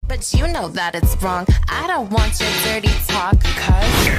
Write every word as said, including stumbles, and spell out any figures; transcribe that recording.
But you know that it's wrong. I don't want your dirty talk, cuz